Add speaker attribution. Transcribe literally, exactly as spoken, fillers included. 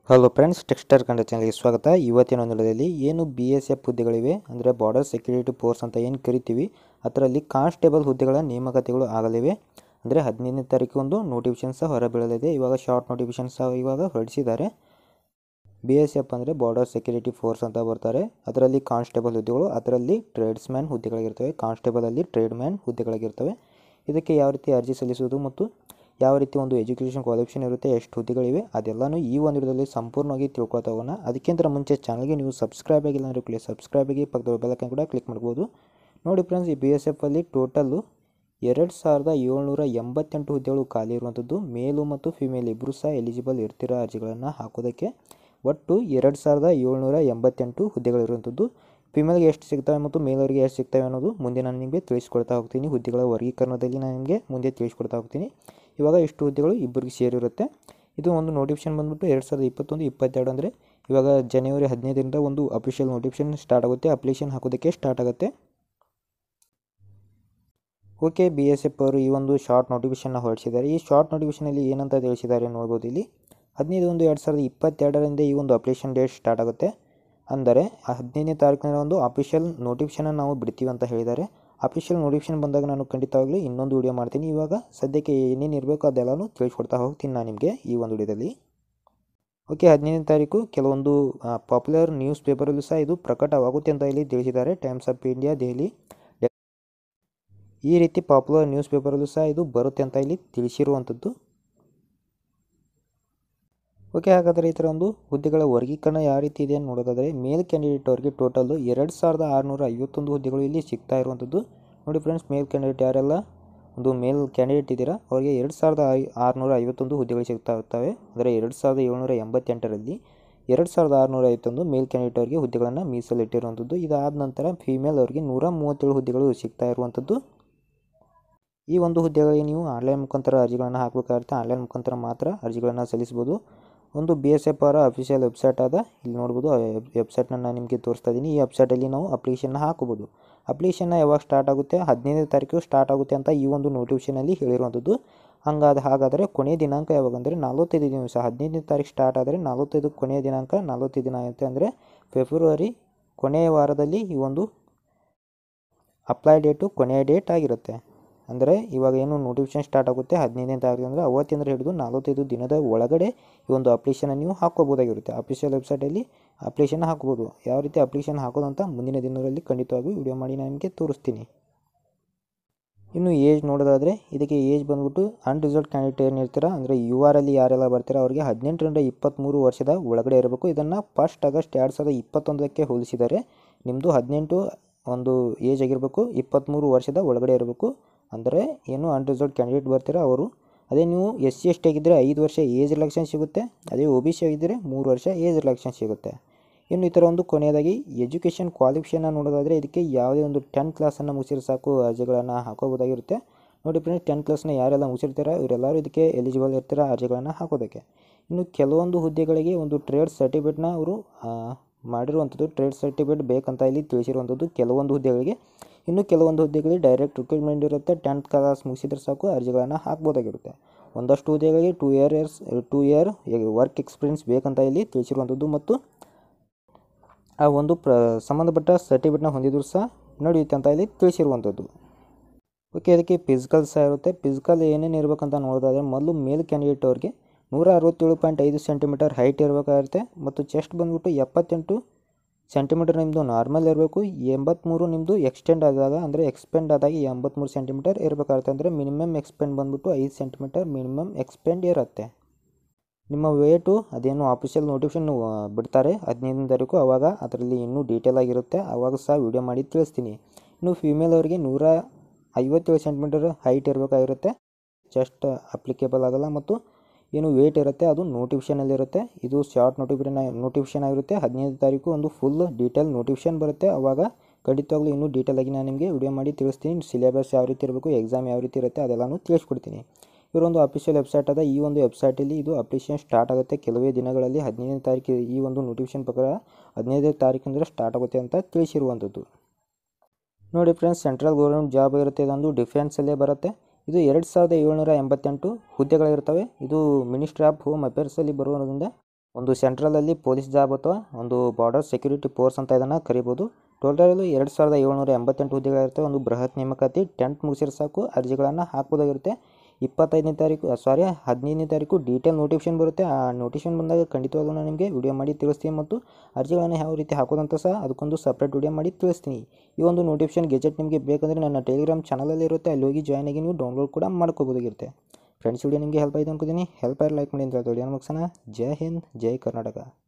Speaker 1: Hello friends, texter Kannada ಚಾನಲ್ಗೆ ಸ್ವಾಗತ. ಇವತ್ತಿನ ಒಂದರಲ್ಲಿ ಏನು ಬಿ ಎಸ್ ಎಫ್ ಹುದ್ದೆಗಳಿವೆ ಅಂದರೆ ಬಾರ್ಡರ್ ಸೆಕ್ಯೂರಿಟಿ ಫೋರ್ಸ್ ಅಂತ ಏನು ಕರಿತೀವಿ, ಅದರಲ್ಲಿ ಕಾನ್ಸ್ಟೇಬಲ್ ಹುದ್ದೆಗಳ ನೇಮಕಾತಿಗಳು ಆಗಲಿವೆ. ಅಂದರೆ ಹದಿನೈದನೇ ತಾರೀಕು ಒಂದು ನೋಟಿಫಿಕೇಶನ್ ಸಹ ಹೊರಬೀಳಲಿದೆ. ಇವಾಗ ಶಾರ್ಟ್ ನೋಟಿಫಿಕೇಶನ್ ಸಹ ಇವಾಗ ಹೊರಡಿಸಿದ್ದಾರೆ. ಬಿ ಎಸ್ ಎಫ್ ಅಂದರೆ ಬಾರ್ಡರ್ ಸೆಕ್ಯೂರಿಟಿ ಫೋರ್ಸ್ ಅಂತ ಬರ್ತಾರೆ. ಅದರಲ್ಲಿ ಕಾನ್ಸ್ಟೇಬಲ್ ಹುದ್ದೆಗಳು, ಅದರಲ್ಲಿ ಟ್ರೇಡ್ಸ್ಮ್ಯಾನ್ ಹುದ್ದೆಗಳಾಗಿರ್ತವೆ. ಕಾನ್ಸ್ಟೇಬಲಲ್ಲಿ ಟ್ರೇಡ್ಮ್ಯಾನ್ ಹುದ್ದೆಗಳಾಗಿರ್ತವೆ. ಇದಕ್ಕೆ ಯಾವ ರೀತಿ ಅರ್ಜಿ ಸಲ್ಲಿಸುವುದು ಮತ್ತು ಯಾವ ರೀತಿ ಒಂದು ಎಜುಕೇಷನ್ ಕ್ವಾಲಿಫಿಕೇಷನ್ ಇರುತ್ತೆ, ಎಷ್ಟು ಹುದ್ದೆಗಳಿವೆ, ಅದೆಲ್ಲನೂ ಈ ಒಂದು ವಿಡಿಯೋದಲ್ಲಿ ಸಂಪೂರ್ಣವಾಗಿ ತಿಳ್ಕೊಳ್ತಾ ಹೋಗೋಣ. ಅದಕ್ಕಿಂತ ಮುಂಚೆ ಚಾನಲ್ಗೆ ನೀವು ಸಬ್ಸ್ಕ್ರೈಬ್ ಆಗಿಲ್ಲ ಅಂದರೆ ಪ್ಲೀಸ್ ಸಬ್ಸ್ಕ್ರೈಬ್ ಆಗಿ, ಪಕ್ಕದ ಬೆಲ್ ಐಕಾನ್ ಕೂಡ ಕ್ಲಿಕ್ ಮಾಡ್ಬೋದು. ನೋಡಿ ಫ್ರೆಂಡ್ಸ್, ಈ ಬಿ ಎಸ್ ಎಫ್ ಅಲ್ಲಿ ಟೋಟಲ್ಲು ಎರಡು ಸಾವಿರದ ಏಳ್ನೂರ ಎಂಬತ್ತೆಂಟು ಹುದ್ದೆಗಳು ಖಾಲಿ ಇರುವಂಥದ್ದು. ಮೇಲು ಮತ್ತು ಫಿಮೇಲ್ ಇಬ್ಬರು ಸಹ ಎಲಿಜಿಬಲ್ ಇರ್ತಿರೋ ಅರ್ಜಿಗಳನ್ನು ಹಾಕೋದಕ್ಕೆ. ಒಟ್ಟು ಎರಡು ಸಾವಿರದ ಏಳ್ನೂರ ಎಂಬತ್ತೆಂಟು ಹುದ್ದೆಗಳಿರುವಂಥದ್ದು. ಫಿಮೇಲ್ಗೆ ಎಷ್ಟು ಸಿಗ್ತವೆ ಮತ್ತು ಮೇಲವರಿಗೆ ಎಷ್ಟು ಸಿಗ್ತವೆ ಅನ್ನೋದು ಮುಂದೆ ನಾನು ನಿಮಗೆ ತಿಳಿಸ್ಕೊಡ್ತಾ ಹೋಗ್ತೀನಿ. ಹುದ್ದೆಗಳ ವರ್ಗೀಕರಣದಲ್ಲಿ ನಾನು ನಿಮಗೆ ಮುಂದೆ ತಿಳಿಸ್ಕೊಡ್ತಾ ಹೋಗ್ತೀನಿ. ಇವಾಗ ಇಷ್ಟು ಹುದ್ದೆಗಳು ಇಬ್ಬರಿಗೆ ಸೇರಿರುತ್ತೆ. ಇದು ಒಂದು ನೋಟಿಫಿಕೇಶನ್ ಬಂದುಬಿಟ್ಟು ಎರಡು ಸಾವಿರದ ಇಪ್ಪತ್ತೊಂದು ಇಪ್ಪತ್ತೆರಡು ಅಂದರೆ ಇವಾಗ ಜನವರಿ ಹದಿನೈದರಿಂದ ಒಂದು ಅಫಿಷಿಯಲ್ ನೋಟಿಫಿಕೇಶನ್ ಸ್ಟಾರ್ಟ್ ಆಗುತ್ತೆ. ಅಪ್ಲಿಕೇಶನ್ ಹಾಕೋದಕ್ಕೆ ಸ್ಟಾರ್ಟ್ ಆಗುತ್ತೆ. ಓಕೆ, ಬಿ ಎಸ್ ಎಫ್ ಅವರು ಈ ಒಂದು ಶಾರ್ಟ್ ನೋಟಿಫಿಕೇಶನ್ನ ಹೊರಡಿಸಿದ್ದಾರೆ. ಈ ಶಾರ್ಟ್ ನೋಟಿಫಿಕೇಶನಲ್ಲಿ ಏನಂತ ತಿಳಿಸಿದ್ದಾರೆ ನೋಡ್ಬೋದು. ಇಲ್ಲಿ ಹದಿನೈದು ಒಂದು ಎರಡು ಸಾವಿರದ ಇಪ್ಪತ್ತೆರಡರಿಂದ ಈ ಒಂದು ಅಪ್ಲಿಕೇಶನ್ ಡೇಟ್ ಸ್ಟಾರ್ಟ್ ಆಗುತ್ತೆ. ಅಂದರೆ ಹದಿನೈದನೇ ತಾರೀಕಿನ ಒಂದು ಅಫಿಷಿಯಲ್ ನೋಟಿಫಿಕೇಶನ್ ನಾವು ಬಿಡ್ತೀವಿ ಅಂತ ಹೇಳಿದ್ದಾರೆ. ಅಫಿಷಿಯಲ್ ನೋಟಿಫಿಕೇಶನ್ ಬಂದಾಗ ನಾನು ಖಂಡಿತವಾಗ್ಲೂ ಇನ್ನೊಂದು ವಿಡಿಯೋ ಮಾಡ್ತೀನಿ. ಇವಾಗ ಸದ್ಯಕ್ಕೆ ಏನೇನು ಇರಬೇಕು ಅದೆಲ್ಲನೂ ತಿಳಿಸ್ಕೊಡ್ತಾ ಹೋಗ್ತೀನಿ ನಾನು ನಿಮಗೆ ಈ ಒಂದು ವಿಡಿಯೋದಲ್ಲಿ. ಓಕೆ, ಹದಿನೈದನೇ ತಾರೀಕು ಕೆಲವೊಂದು ಪಾಪ್ಯುಲರ್ ನ್ಯೂಸ್ ಪೇಪರಲ್ಲೂ ಸಹ ಇದು ಪ್ರಕಟವಾಗುತ್ತೆ ಅಂತ ಇಲ್ಲಿ ತಿಳಿಸಿದ್ದಾರೆ. ಟೈಮ್ಸ್ ಆಫ್ ಇಂಡಿಯಾ, ದೆಹಲಿ, ಈ ರೀತಿ ಪಾಪ್ಯುಲರ್ ನ್ಯೂಸ್ ಪೇಪರಲ್ಲೂ ಸಹ ಇದು ಬರುತ್ತೆ ಅಂತ ಇಲ್ಲಿ ತಿಳಿಸಿರುವಂಥದ್ದು. ಓಕೆ, ಹಾಗಾದರೆ ಈ ಥರ ಒಂದು ಹುದ್ದೆಗಳ ವರ್ಗೀಕರಣ ಯಾವ ರೀತಿ ಇದೆ ಅಂತ ನೋಡೋದಾದರೆ, ಮೇಲ್ ಕ್ಯಾಂಡಿಡೇಟ್ ಅವರಿಗೆ ಟೋಟಲ್ಲು ಎರಡು ಸಾವಿರದ ಆರುನೂರ ಐವತ್ತೊಂದು ಹುದ್ದೆಗಳು ಇಲ್ಲಿ ಸಿಗ್ತಾ ಇರುವಂಥದ್ದು. ನೋಡಿ ಫ್ರೆಂಡ್ಸ್, ಮೇಲ್ ಕ್ಯಾಂಡಿಡೇಟ್ ಯಾರೆಲ್ಲ ಒಂದು ಮೇಲ್ ಕ್ಯಾಂಡಿಡೇಟ್ ಇದ್ದೀರಾ ಅವರಿಗೆ ಎರಡು ಸಾವಿರದ ಐ ಆರುನೂರ ಐವತ್ತೊಂದು ಹುದ್ದೆಗಳು ಸಿಗ್ತಾ ಇರ್ತವೆ. ಅಂದರೆ ಎರಡು ಸಾವಿರದ ಏಳ್ನೂರ ಎಂಬತ್ತೆಂಟರಲ್ಲಿ ಎರಡು ಸಾವಿರದ ಆರುನೂರ ಐವತ್ತೊಂದು ಮೇಲ್ ಕ್ಯಾಂಡಿಡೇಟ್ ಅವರಿಗೆ ಹುದ್ದೆಗಳನ್ನು ಮೀಸಲಿಟ್ಟಿರುವಂಥದ್ದು. ಇದಾದ ನಂತರ ಫೀಮೇಲ್ ಅವರಿಗೆ ನೂರ ಮೂವತ್ತೇಳು ಹುದ್ದೆಗಳು ಸಿಗ್ತಾ ಇರುವಂಥದ್ದು. ಈ ಒಂದು ಹುದ್ದೆಗಳಿಗೆ ನೀವು ಆನ್ಲೈನ್ ಮುಖಾಂತರ ಅರ್ಜಿಗಳನ್ನು ಹಾಕಬೇಕಾಗುತ್ತೆ. ಆನ್ಲೈನ್ ಮುಖಾಂತರ ಮಾತ್ರ ಅರ್ಜಿಗಳನ್ನು ಸಲ್ಲಿಸ್ಬೋದು. ಒಂದು ಬಿ ಎಸ್ ಎಫ್ ಅವರ ಅಫಿಷಿಯಲ್ ವೆಬ್ಸೈಟ್ ಆದ ಇಲ್ಲಿ ನೋಡ್ಬೋದು. ಆ ವೆಬ್ಸೈಟ್ನ ನಾನು ನಿಮಗೆ ತೋರಿಸ್ತಾ ಇದ್ದೀನಿ. ಈ ವೆಬ್ಸೈಟಲ್ಲಿ ನಾವು ಅಪ್ಲಿಕೇಶನ್ನ ಹಾಕೋಬೋದು. ಅಪ್ಲಿಕೇಶನ್ನ ಯಾವಾಗ ಸ್ಟಾರ್ಟ್ ಆಗುತ್ತೆ, ಹದಿನೈದನೇ ತಾರೀಕು ಸ್ಟಾರ್ಟ್ ಆಗುತ್ತೆ ಅಂತ ಈ ಒಂದು ನೋಟಿಫಿಕೇಶನಲ್ಲಿ ಹೇಳಿರುವಂಥದ್ದು. ಹಂಗಾದ ಹಾಗಾದರೆ ಕೊನೆಯ ದಿನಾಂಕ ಯಾವಾಗ ಅಂದರೆ ನಲವತ್ತೈದು ದಿವಸ. ಹದಿನೈದನೇ ತಾರೀಕು ಸ್ಟಾರ್ಟ್ ಆದರೆ ನಲವತ್ತೈದು ಕೊನೆಯ ದಿನಾಂಕ ನಲವತ್ತೈದು ದಿನ ಆಗುತ್ತೆ. ಅಂದರೆ ಫೆಬ್ರವರಿ ಕೊನೆಯ ವಾರದಲ್ಲಿ ಈ ಒಂದು ಅಪ್ಲೈ ಡೇಟು ಕೊನೆಯ ಡೇಟ್ ಆಗಿರುತ್ತೆ. ಅಂದರೆ ಇವಾಗ ಏನು ನೋಟಿಫಿಕೇಶನ್ ಸ್ಟಾರ್ಟ್ ಆಗುತ್ತೆ ಹದಿನೈದನೇ ತಾರೀಕು ಅಂದರೆ ಅವತ್ತಿಂದ ಹಿಡಿದು ನಲವತ್ತೈದು ದಿನದ ಒಳಗಡೆ ಈ ಒಂದು ಅಪ್ಲಿಕೇಶನ್ನ ನೀವು ಹಾಕೋಬೋದಾಗಿರುತ್ತೆ. ಅಫಿಷಿಯಲ್ ವೆಬ್ಸೈಟಲ್ಲಿ ಅಪ್ಲಿಕೇಶನ್ ಹಾಕ್ಬೋದು. ಯಾವ ರೀತಿ ಅಪ್ಲಿಕೇಶನ್ ಹಾಕೋದು ಅಂತ ಮುಂದಿನ ದಿನಗಳಲ್ಲಿ ಖಂಡಿತವಾಗಿ ವಿಡಿಯೋ ಮಾಡಿ ನಾನು ನಿಮಗೆ ತೋರಿಸ್ತೀನಿ. ಇನ್ನು ಏಜ್ ನೋಡೋದಾದರೆ ಇದಕ್ಕೆ ಏಜ್ ಬಂದ್ಬಿಟ್ಟು ಅನ್ರಿಸರ್ವ್ಡ್ ಕ್ಯಾಂಡಿಡೇಟ್ ಏನಿರ್ತೀರ ಅಂದರೆ ಯು ಆರಲ್ಲಿ ಯಾರೆಲ್ಲ ಬರ್ತೀರ ಅವರಿಗೆ ಹದಿನೆಂಟರಿಂದ ಇಪ್ಪತ್ತ್ಮೂರು ವರ್ಷದ ಒಳಗಡೆ ಇರಬೇಕು. ಇದನ್ನು ಫಸ್ಟ್ ಆಗಸ್ಟ್ ಎರಡು ಸಾವಿರದ ಇಪ್ಪತ್ತೊಂದಕ್ಕೆ ಹೋಲಿಸಿದರೆ ನಿಮ್ಮದು ಹದಿನೆಂಟು ಒಂದು ಏಜ್ ಆಗಿರಬೇಕು, ಇಪ್ಪತ್ತ್ಮೂರು ವರ್ಷದ ಒಳಗಡೆ ಇರಬೇಕು. ಅಂದರೆ ಏನು ಅನ್ರಿಸರ್ವ್ಡ್ ಕ್ಯಾಂಡಿಡೇಟ್ ಬರ್ತೀರ ಅವರು. ಅದೇ ನೀವು ಎಸ್ ಸಿ ಎಸ್ ಟಿ ಆಗಿದ್ದರೆ ಐದು ವರ್ಷ ಏಜ್ ರಿಲ್ಯಾಕ್ಸೇಷನ್ ಸಿಗುತ್ತೆ. ಅದೇ ಒ ಬಿ ಸಿ ಆಗಿದ್ದರೆ ಮೂರು ವರ್ಷ ಏಜ್ ರಿಲ್ಯಾಕ್ಸೇಷನ್ ಸಿಗುತ್ತೆ. ಇನ್ನು ಈ ಥರ ಒಂದು ಕೊನೆಯದಾಗಿ ಎಜುಕೇಷನ್ ಕ್ವಾಲಿಫಿಕೇಷನ್ನ ನೋಡೋದಾದರೆ ಇದಕ್ಕೆ ಯಾವುದೇ ಒಂದು ಟೆಂತ್ ಕ್ಲಾಸನ್ನು ಮುಗಿಸಿದ್ರೆ ಸಾಕು ಅರ್ಜಿಗಳನ್ನು ಹಾಕೋಬೋದಾಗಿರುತ್ತೆ. ನೋಡಿ ಫ್ರೆಂಡ್ಸ್, ಟೆಂತ್ ಕ್ಲಾಸ್ನ ಯಾರೆಲ್ಲ ಮುಗಿಸಿರ್ತೀರ ಇವರೆಲ್ಲರೂ ಇದಕ್ಕೆ ಎಲಿಜಿಬಲ್ ಇರ್ತೀರ ಅರ್ಜಿಗಳನ್ನು ಹಾಕೋದಕ್ಕೆ. ಇನ್ನು ಕೆಲವೊಂದು ಹುದ್ದೆಗಳಿಗೆ ಒಂದು ಟ್ರೇಡ್ ಸರ್ಟಿಫಿಕೇಟ್ನ ಅವರು ಮಾಡಿರುವಂಥದ್ದು. ಟ್ರೇಡ್ ಸರ್ಟಿಫಿಕೇಟ್ ಬೇಕಂತ ಇಲ್ಲಿ ತಿಳಿಸಿರುವಂಥದ್ದು ಕೆಲವೊಂದು ಹುದ್ದೆಗಳಿಗೆ. ಇನ್ನು ಕೆಲವೊಂದು ಹುದ್ದೆಗಳಿಗೆ ಡೈರೆಕ್ಟ್ ರಿಕ್ರೂಟ್ಮೆಂಟ್ ಇರುತ್ತೆ. ಟೆಂತ್ ಕ್ಲಾಸ್ ಮುಗಿಸಿದ್ರೆ ಸಾಕು ಅರ್ಜಿಗಳನ್ನು ಹಾಕ್ಬೋದಾಗಿರುತ್ತೆ. ಒಂದಷ್ಟು ಹುದ್ದೆಗಳಿಗೆ two year years two year work experience ಬೇಕಂತ ಇಲ್ಲಿ ತಿಳಿಸಿರುವಂಥದ್ದು ಮತ್ತು ಆ ಒಂದು ಪ್ರ ಸಂಬಂಧಪಟ್ಟ ಸರ್ಟಿಫಿಕೇಟ್ನ ಹೊಂದಿದ್ರು ಸಹ ನಡೆಯುತ್ತೆ ಅಂತ ಇಲ್ಲಿ ತಿಳಿಸಿರುವಂಥದ್ದು. ಓಕೆ, ಅದಕ್ಕೆ ಫಿಸಿಕಲ್ ಸಹ ಇರುತ್ತೆ. ಫಿಸಿಕಲ್ ಏನೇನು ಇರಬೇಕಂತ ನೋಡೋದಾದರೆ ಮೊದಲು ಮೇಲ್ ಕ್ಯಾಂಡಿಡೇಟ್ ಅವ್ರಿಗೆ ನೂರ ಅರವತ್ತೇಳು ಪಾಯಿಂಟ್ ಐದು ಸೆಂಟಿಮೀಟರ್ ಹೈಟ್ ಇರಬೇಕಾಗುತ್ತೆ ಮತ್ತು ಚೆಸ್ಟ್ ಬಂದ್ಬಿಟ್ಟು ಎಪ್ಪತ್ತೆಂಟು ಸೆಂಟಿಮೀಟರ್ ನಿಮ್ಮದು ನಾರ್ಮಲ್ ಇರಬೇಕು. ಎಂಬತ್ತ್ಮೂರು ನಿಮ್ಮದು ಎಕ್ಸ್ಟೆಂಡ್ ಆದಾಗ ಅಂದರೆ ಎಕ್ಸ್ಪೆಂಡ್ ಆದಾಗ ಎಂಬತ್ತ್ಮೂರು ಸೆಂಟಿಮೀಟರ್ ಇರಬೇಕಾಗುತ್ತೆ. ಅಂದರೆ ಮಿನಿಮಮ್ ಎಕ್ಸ್ಪೆಂಡ್ ಬಂದ್ಬಿಟ್ಟು ಐದು ಸೆಂಟಿಮೀಟರ್ ಮಿನಿಮಮ್ ಎಕ್ಸ್ಪೆಂಡ್ ಇರುತ್ತೆ. ನಿಮ್ಮ ವೇಟು ಅದೇನು ಆಫಿಷಿಯಲ್ ನೋಟಿಫಿಕೇಶನ್ ಬಿಡ್ತಾರೆ ಹದಿನೈದನೇ ತಾರೀಕು, ಆವಾಗ ಅದರಲ್ಲಿ ಇನ್ನೂ ಡೀಟೇಲ್ ಆಗಿರುತ್ತೆ. ಆವಾಗ ಸಹ ವಿಡಿಯೋ ಮಾಡಿ ತಿಳಿಸ್ತೀನಿ. ಇನ್ನು ಫಿಮೇಲ್ ಅವರಿಗೆ ನೂರ ಐವತ್ತೇಳು ಸೆಂಟಿಮೀಟರ್ ಹೈಟ್ ಇರಬೇಕಾಗಿರುತ್ತೆ. ಚೆಸ್ಟ್ ಅಪ್ಲಿಕೇಬಲ್ ಆಗಲ್ಲ ಮತ್ತು ಏನು ವೇಟ್ ಇರುತ್ತೆ ಅದು ನೋಟಿಫಿಕೇಶನಲ್ಲಿರುತ್ತೆ. ಇದು ಶಾರ್ಟ್ ನೋಟಿಫಿಕೇಶನ್ ನೋಟಿಫಿಕೇಶನ್ ಆಗಿರುತ್ತೆ. ಹದಿನೈದು ತಾರೀಕು ಒಂದು ಫುಲ್ ಡೀಟೇಲ್ ನೋಟಿಫಿಕೇಶನ್ ಬರುತ್ತೆ. ಆವಾಗ ಖಂಡಿತವಾಗ್ಲೂ ಇನ್ನೂ ಡೀಟೇಲಾಗಿ ನಾನು ನಿಮಗೆ ವಿಡಿಯೋ ಮಾಡಿ ತಿಳಿಸ್ತೀನಿ. ಸಿಲೆಬಸ್ ಯಾವ ರೀತಿ ಇರಬೇಕು, ಎಕ್ಸಾಮ್ ಯಾವ ರೀತಿ ಇರುತ್ತೆ ಅದೆಲ್ಲನೂ ತಿಳಿಸ್ಕೊಡ್ತೀನಿ. ಇವರೊಂದು ಅಫಿಷಿಯಲ್ ವೆಬ್ಸೈಟ್ ಅದ. ಈ ಒಂದು ವೆಬ್ಸೈಟಲ್ಲಿ ಇದು ಅಪ್ಲಿಕೇಶನ್ ಸ್ಟಾರ್ಟ್ ಆಗುತ್ತೆ ಕೆಲವೇ ದಿನಗಳಲ್ಲಿ. ಹದಿನೈದನೇ ತಾರೀಕು ಈ ಒಂದು ನೋಟಿಫಿಕೇಶನ್ ಪ್ರಕಾರ ಹದಿನೈದನೇ ತಾರೀಕಿಂದ ಸ್ಟಾರ್ಟ್ ಆಗುತ್ತೆ ಅಂತ ತಿಳಿಸಿರುವಂಥದ್ದು. ನೋಡಿ ಫ್ರೆಂಡ್ಸ್, ಸೆಂಟ್ರಲ್ ಗೌರ್ಮೆಂಟ್ ಜಾಬ್ ಇರುತ್ತೆ. ಇದೊಂದು ಡಿಫೆನ್ಸಲ್ಲೇ ಬರುತ್ತೆ. ಇದು ಎರಡು ಸಾವಿರದ ಏಳ್ನೂರ ಎಂಬತ್ತೆಂಟು ಹುದ್ದೆಗಳಿರ್ತವೆ. ಇದು ಮಿನಿಸ್ಟ್ರಿ ಆಫ್ ಹೋಮ್ ಅಫೇರ್ಸಲ್ಲಿ ಬರುವುದರಿಂದ ಒಂದು ಸೆಂಟ್ರಲಲ್ಲಿ ಪೊಲೀಸ್ ಜಾಬ್ ಅಥವಾ ಒಂದು ಬಾರ್ಡರ್ ಸೆಕ್ಯೂರಿಟಿ ಫೋರ್ಸ್ ಅಂತ ಇದನ್ನು ಕರಿಬೋದು. ಟೋಟಲ್ ಎರಡು ಸಾವಿರದ ಏಳ್ನೂರ ಎಂಬತ್ತೆಂಟು ಹುದ್ದೆಗಳಿರುತ್ತೆ. ಒಂದು ಬೃಹತ್ ನೇಮಕಾತಿ. ಟೆಂತ್ ಮುಗಿಸಿದ್ರೆ ಸಾಕು ಅರ್ಜಿಗಳನ್ನು ಹಾಕ್ಬೋದಾಗಿರುತ್ತೆ. ಇಪ್ಪತ್ತೈದನೇ ತಾರೀಕು ಸಾರಿ ಹದಿನೈದನೇ ತಾರೀಕು ಡೀಟೇಲ್ ನೋಟಿಫಿಕೇಶನ್ ಬರುತ್ತೆ. ಆ ನೋಟಿಫಿಕೇಶನ್ ಬಂದಾಗ ಖಂಡಿತವಾಗ್ಲೂ ನಾನು ನಿಮಗೆ ವಿಡಿಯೋ ಮಾಡಿ ತಿಳಿಸ್ತೀನಿ ಮತ್ತು ಅರ್ಜಿಗಳನ್ನು ಯಾವ ರೀತಿ ಹಾಕೋದಂತ ಸಹ ಅದಕ್ಕೊಂದು ಸಪ್ರೇಟ್ ವಿಡಿಯೋ ಮಾಡಿ ತಿಳಿಸ್ತೀನಿ. ಈ ಒಂದು ನೋಟಿಫಿಕೇಶನ್ ಗೆಜೆಟ್ ನಿಮಗೆ ಬೇಕಂದರೆ ನನ್ನ ಟೆಲಿಗ್ರಾಮ್ ಚಾನಲಲ್ಲಿ ಇರುತ್ತೆ, ಅಲ್ಲಿ ಹೋಗಿ ಜಾಯ್ನ್ ಆಗಿ ನೀವು ಡೌನ್ಲೋಡ್ ಕೂಡ ಮಾಡ್ಕೋಬೋದಾಗಿರುತ್ತೆ. ಫ್ರೆಂಡ್ಸ್, ವಿಡಿಯೋ ನಿಮಗೆ ಹೆಲ್ಪ್ ಆಯಿತು ಅನ್ಕೋತೀನಿ. ಹೆಲ್ಪ್ ಆಗಿ ಲೈಕ್ ಮಾಡಿ ಅಂತ ಹೇಳ್ತಾ ವಿಡಿಯೋ ಮುಗಿಸೋಣ. ಜೈ ಹಿಂದ್, ಜೈ ಕರ್ನಾಟಕ.